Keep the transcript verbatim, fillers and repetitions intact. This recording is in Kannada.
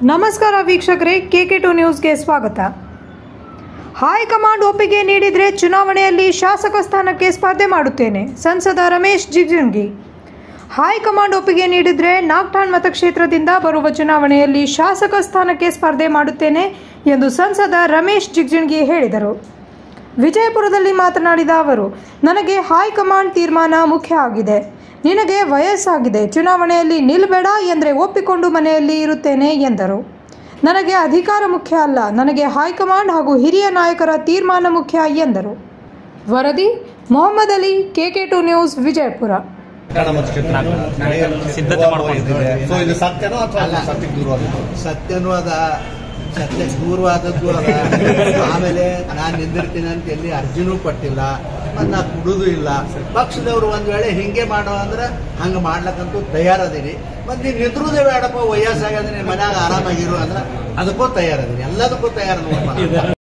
ನಮಸ್ಕಾರ ವೀಕ್ಷಕರೇ, ಕೆಕೆ ಟು ನ್ಯೂಸ್ಗೆ ಸ್ವಾಗತ. ಹೈಕಮಾಂಡ್ ಒಪ್ಪಿಗೆ ನೀಡಿದರೆ ಚುನಾವಣೆಯಲ್ಲಿ ಶಾಸಕ ಸ್ಥಾನಕ್ಕೆ ಸ್ಪರ್ಧೆ ಮಾಡುತ್ತೇನೆ. ಸಂಸದ ರಮೇಶ್ ಜಿಗಜಿಣಗಿ. ಹೈಕಮಾಂಡ್ ಒಪ್ಪಿಗೆ ನೀಡಿದರೆ ನಾಗ್ಠಾಣ್ ಮತಕ್ಷೇತ್ರದಿಂದ ಬರುವ ಚುನಾವಣೆಯಲ್ಲಿ ಶಾಸಕ ಸ್ಥಾನಕ್ಕೆ ಸ್ಪರ್ಧೆ ಮಾಡುತ್ತೇನೆ ಎಂದು ಸಂಸದ ರಮೇಶ್ ಜಿಗಜಿಣಗಿ ಹೇಳಿದರು. ವಿಜಯಪುರದಲ್ಲಿ ಮಾತನಾಡಿದ ಅವರು, ನನಗೆ ಹೈಕಮಾಂಡ್ ತೀರ್ಮಾನ ಮುಖ್ಯ ಆಗಿದೆ. ನಿನಗೆ ವಯಸ್ಸಾಗಿದೆ, ಚುನಾವಣೆಯಲ್ಲಿ ನಿಲ್ಲಬೇಡ ಎಂದರೆ ಒಪ್ಪಿಕೊಂಡು ಮನೆಯಲ್ಲಿ ಇರುತ್ತೇನೆ ಎಂದರು. ನನಗೆ ಅಧಿಕಾರ ಮುಖ್ಯ ಅಲ್ಲ, ನನಗೆ ಹೈಕಮಾಂಡ್ ಹಾಗೂ ಹಿರಿಯ ನಾಯಕರ ತೀರ್ಮಾನ ಮುಖ್ಯ ಎಂದರು. ವರದಿ Mohammad Ali, K K two news, Vijayapura. ಸತ್ಯನೂ ಅದ, ಸತ್ಯಕ್ಕೆ ದೂರವಾದದ್ದು ಅದ. ಆಮೇಲೆ ನಾನು ನಿಂದಿರ್ತೀನಿ ಅಂತ ಎಲ್ಲಿ ಅರ್ಜಿನೂ ಕೊಟ್ಟಿಲ್ಲ, ಮತ್ತು ನಾ ಕುಡುದು ಇಲ್ಲ. ಪಕ್ಷದವ್ರು ಒಂದ್ ವೇಳೆ ಹಿಂಗೆ ಮಾಡೋ ಅಂದ್ರೆ ಹಂಗೆ ಮಾಡ್ಲಕ್ಕಂತೂ ತಯಾರದೀನಿ. ಮತ್ತು ನೀವು ನಿದ್ರುದೇ ಬೇಡಪ್ಪ, ವಯಸ್ಸಾಗದ್ರೆ ಮನ್ಯಾಗ ಆರಾಮಾಗಿರು ಅಂದ್ರೆ ಅದಕ್ಕೂ ತಯಾರದೀನಿ, ಎಲ್ಲದಕ್ಕೂ ತಯಾರ.